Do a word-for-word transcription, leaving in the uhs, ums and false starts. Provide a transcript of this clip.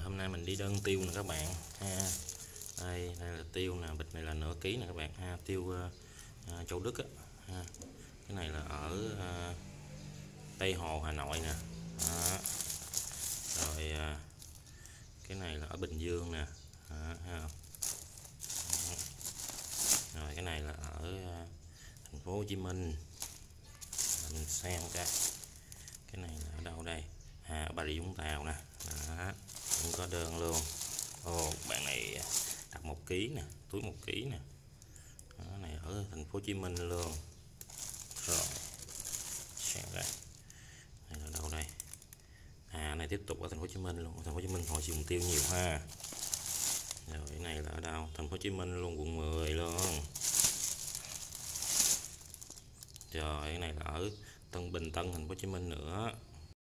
hôm nay mình đi đơn tiêu nè các bạn ha. Đây, đây là tiêu nè, bịch này là nửa ký nè các bạn ha, tiêu uh, Châu Đức á ha. Cái này là ở uh, Tây Hồ Hà Nội nè. Đó. Rồi uh, cái này là ở Bình Dương nè. Đó, ha. Rồi cái này là ở uh, thành phố Hồ Chí Minh. Mình xem cái cái này là ở đâu đây? À, ở Bà Rịa Vũng Tàu nè. Đó, cũng có đơn luôn. Ồ, bạn này đặt một ký nè, túi một ký nè. Đó, này ở thành phố Hồ Chí Minh luôn. Rồi xem đây, này là đâu đây? À, này tiếp tục ở thành phố Hồ Chí Minh luôn. Thành phố Hồ Chí Minh họ dùng tiêu nhiều ha. Rồi cái này là ở đâu? Thành phố Hồ Chí Minh luôn, quận mười luôn. Rồi cái này là ở Tân Bình Tân, thành phố Hồ Chí Minh nữa.